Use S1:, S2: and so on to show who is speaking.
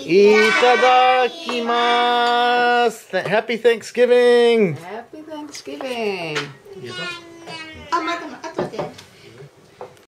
S1: いただきます。Happy Thanksgiving!
S2: Happy Thanksgiving!